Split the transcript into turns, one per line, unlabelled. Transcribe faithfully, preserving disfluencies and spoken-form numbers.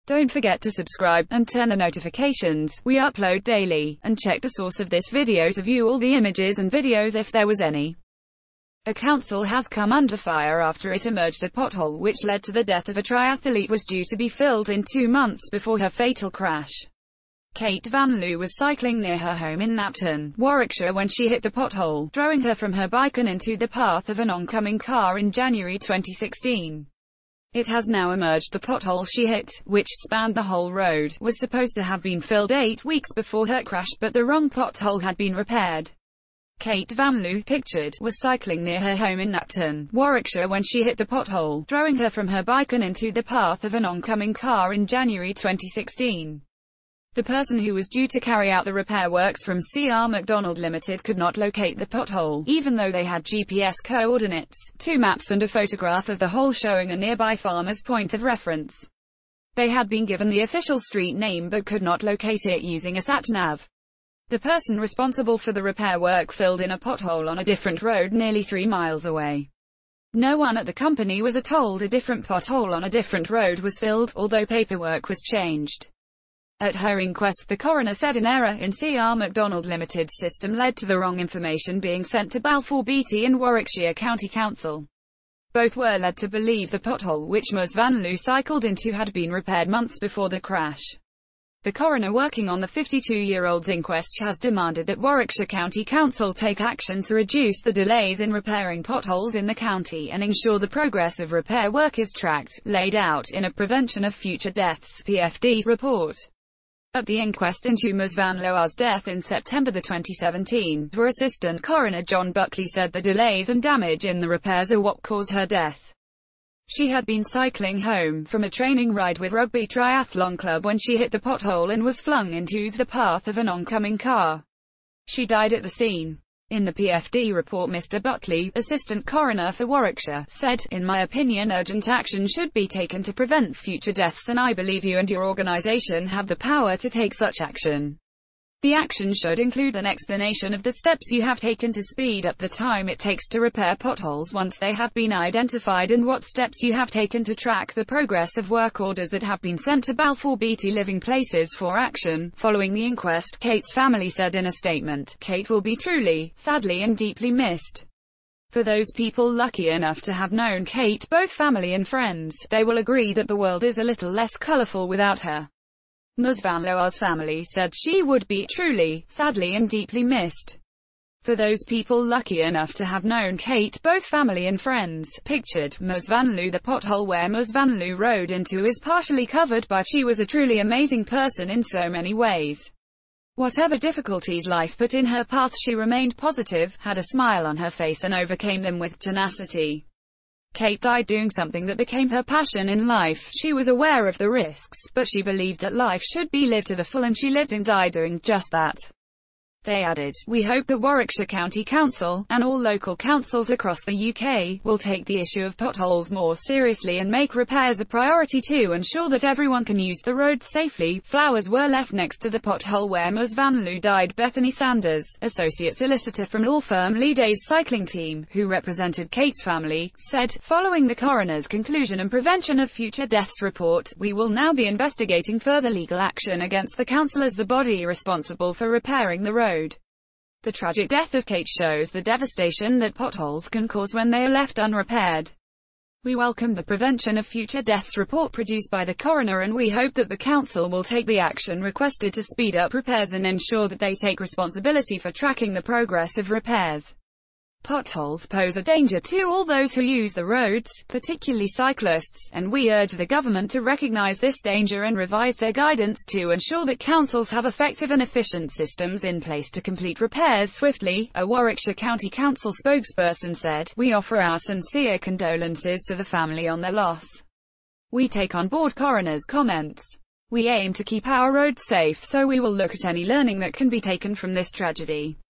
Don't forget to subscribe, and turn the notifications. We upload daily, and check the source of this video to view all the images and videos if there was any. A council has come under fire after it emerged a pothole which led to the death of a triathlete was due to be filled in two months before her fatal crash. Kate Vanloo was cycling near her home in Napton, Warwickshire when she hit the pothole, throwing her from her bike and into the path of an oncoming car in January twenty sixteen. It has now emerged the pothole she hit, which spanned the whole road, was supposed to have been filled eight weeks before her crash, but the wrong pothole had been repaired. Kate Vanloo, pictured, was cycling near her home in Napton, Warwickshire when she hit the pothole, throwing her from her bike and into the path of an oncoming car in January twenty sixteen. The person who was due to carry out the repair works from C R McDonald Limited could not locate the pothole, even though they had G P S coordinates, two maps and a photograph of the hole showing a nearby farmer's point of reference. They had been given the official street name but could not locate it using a sat-nav. The person responsible for the repair work filled in a pothole on a different road nearly three miles away. No one at the company was told a different pothole on a different road was filled, although paperwork was changed. At her inquest, the coroner said an error in C R McDonald Limited's system led to the wrong information being sent to Balfour Beatty and Warwickshire County Council. Both were led to believe the pothole which Ms Vanloo cycled into had been repaired months before the crash. The coroner working on the fifty-two-year-old's inquest has demanded that Warwickshire County Council take action to reduce the delays in repairing potholes in the county and ensure the progress of repair work is tracked, laid out in a Prevention of Future Deaths (P F D) report. At the inquest into Ms Vanloo's death in September twenty seventeen, her Assistant Coroner John Buckley said the delays and damage in the repairs are what caused her death. She had been cycling home from a training ride with Rugby Triathlon Club when she hit the pothole and was flung into the path of an oncoming car. She died at the scene. In the P F D report, Mister Buckley, Assistant Coroner for Warwickshire, said, "In my opinion, urgent action should be taken to prevent future deaths, and I believe you and your organisation have the power to take such action. The action should include an explanation of the steps you have taken to speed up the time it takes to repair potholes once they have been identified, and what steps you have taken to track the progress of work orders that have been sent to Balfour Beatty Living Places for action." Following the inquest, Kate's family said in a statement, "Kate will be truly, sadly and deeply missed. For those people lucky enough to have known Kate, both family and friends, they will agree that the world is a little less colourful without her." Ms Vanloo's family said she would be truly, sadly and deeply missed. For those people lucky enough to have known Kate, both family and friends, pictured, Ms Vanloo. The pothole where Ms Vanloo rode into is partially covered by. She was a truly amazing person in so many ways. Whatever difficulties life put in her path, she remained positive, had a smile on her face and overcame them with tenacity. Kate died doing something that became her passion in life. She was aware of the risks, but she believed that life should be lived to the full, and she lived and died doing just that. They added, "We hope that Warwickshire County Council, and all local councils across the U K, will take the issue of potholes more seriously and make repairs a priority to ensure that everyone can use the road safely." Flowers were left next to the pothole where Ms Vanloo died. Bethany Sanders, associate solicitor from law firm Leaday's cycling team, who represented Kate's family, said, "Following the coroner's conclusion and Prevention of Future Deaths report, we will now be investigating further legal action against the council as the body responsible for repairing the road." The tragic death of Kate shows the devastation that potholes can cause when they are left unrepaired. We welcome the Prevention of Future Deaths report produced by the coroner, and we hope that the council will take the action requested to speed up repairs and ensure that they take responsibility for tracking the progress of repairs. Potholes pose a danger to all those who use the roads, particularly cyclists, and we urge the government to recognise this danger and revise their guidance to ensure that councils have effective and efficient systems in place to complete repairs swiftly. A Warwickshire County Council spokesperson said, "We offer our sincere condolences to the family on their loss. We take on board coroner's comments. We aim to keep our roads safe, so we will look at any learning that can be taken from this tragedy."